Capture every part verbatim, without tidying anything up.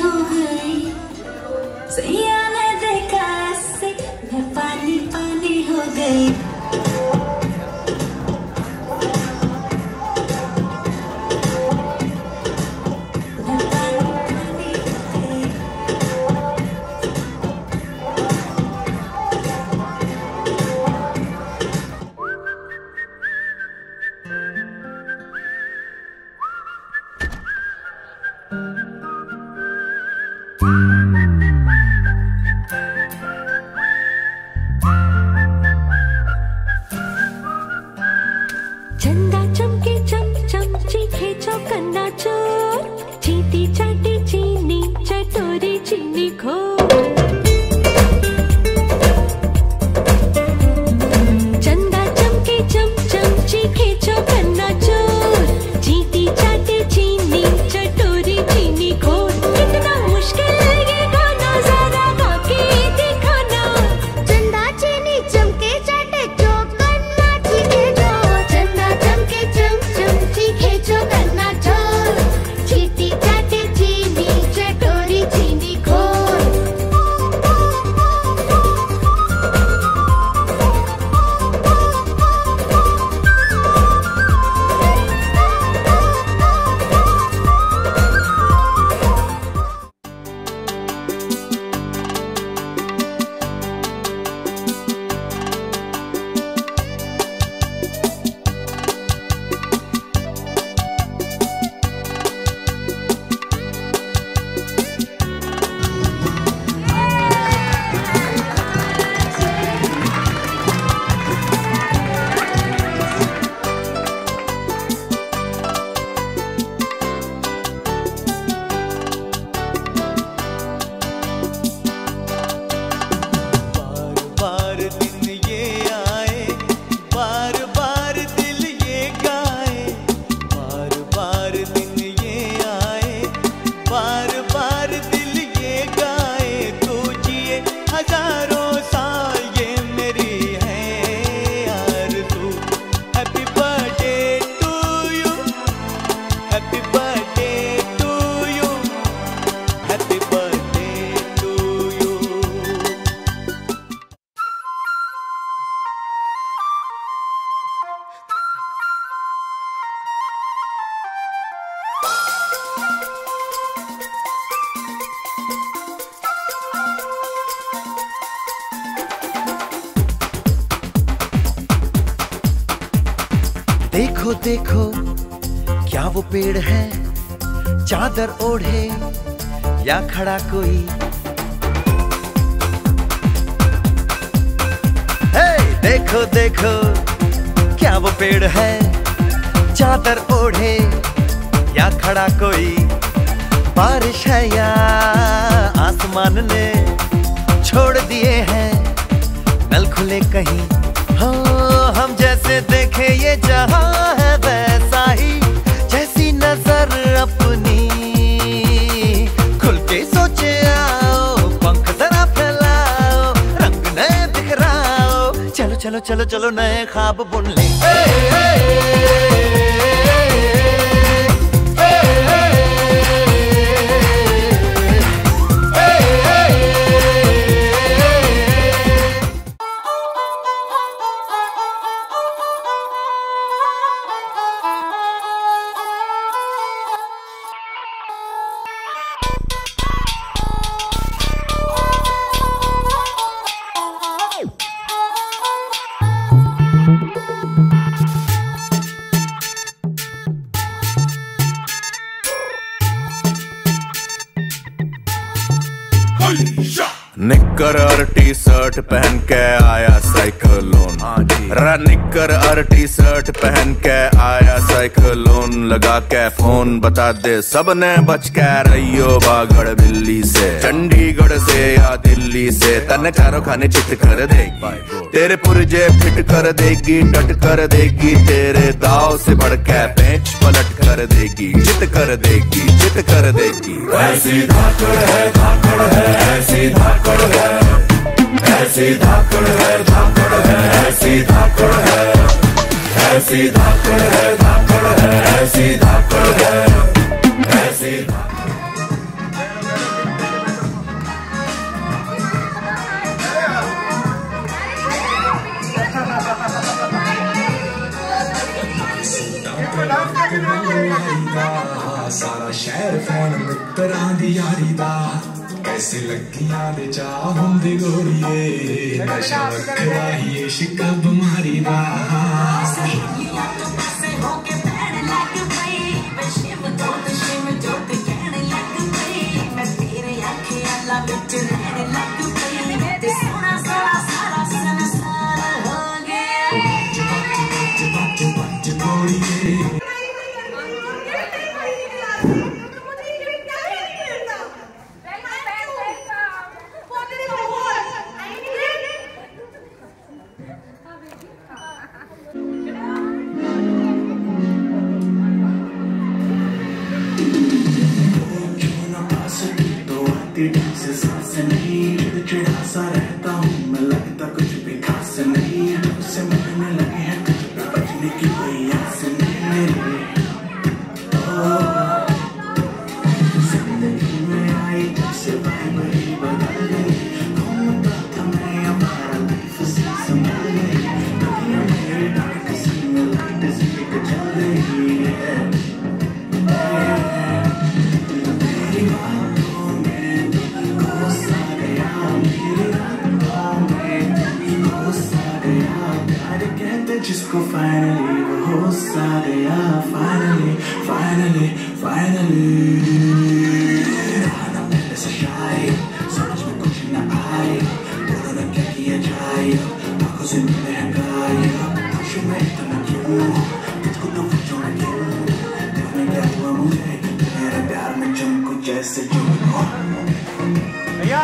हो गई, सैया ने देखा ऐसे मैं पानी पानी हो गई। चंदा चमके चम चमची खेचो कन्ना चोर, चीटी चाटी चीनी चटोरी चीनी खो। चंदा चमके चम चमची खेचो कन्ना चोर, चीटी चाटी चीनी चटोरी चीनी खो। कितना मुश्किल ये गाना जरा गा के दिखाना। चंदा चीनी चमके चाटे चोक कन्ना चीनी खो। चंदा चमके चम चमची खेचो कन्ना चोर, चीटी चाटी चीनी चटोरी चीनी खो। देखो देखो क्या वो पेड़ है, चादर ओढ़े या खड़ा कोई। हे देखो देखो क्या वो पेड़ है, चादर ओढ़े या खड़ा कोई। बारिश है या आसमान ने छोड़ दिए हैं नल खुले कहीं। हाँ हम जैसे देखे ये जहां है वैसा ही, जैसी नजर अपनी खुल के सोचे आओ। पंख जरा फैलाओ, रंग नए बिखराओ, चलो चलो चलो चलो नए ख्वाब बुन ले। निक्कर और टी शर्ट पहन के आया साइक्लोन, निक्कर और टी शर्ट पहन के आया साइक्लोन। लगा के फोन बता दे सबने बच के रहियो बागड़ बिल्ली से। चंडीगढ़ से या दिल्ली से तन चारों खाने चित कर देगी, तेरे पुरजे फिट कर देगी, डट कर देगी। तेरे दाव से बढ़ के पेच पलट कर देगी, चित कर देगी, चित कर देगी। ऐसी धाकड़ है, धाकड़ है, ऐसी धाकड़ है, ऐसी धाकड़ है, धाकड़ है, ऐसी धाकड़ है, ऐसी धाकड़ है, धाकड़ है, ऐसी धाकड़ है, ऐसी धाकड़। खैर फैन मित्तरां दी यारी दा कैसे लगियां दे चाह हुंदी गोरीए नशा वखरा ही इश्क बीमारी दा चिड़ा सा रहता हूँ मैं लगता कुछ भी खास नहीं तुझसे मिलने लगे हैं बचने की कोई आस नहीं मेरे जिंदगी में आई तुझसे भाई बड़ी बदल गई घूमता था मैं हमारा लाइफ से संभल गई दुनिया मेरे डार्क सी में लाइट सी जल रही है तेरी बातों में गुस्सा गया मेरी रातों में गुस्सा गया प्यार कहते जिसको फाइनली वो गुस्सा गया फाइनली फाइनली फाइनली आना पहले से शायद समझ में कुछ न आए बोलो न क्या किया जाए आंखों से मिले हैं गायब खुशी में इतना क्यों तुझको तो पूछो न क्यों तुम्हें क्या हुआ मुझे मेरे प्यार में चमको जैसे जुनून भैया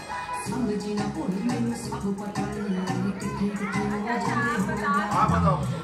आप बताओ।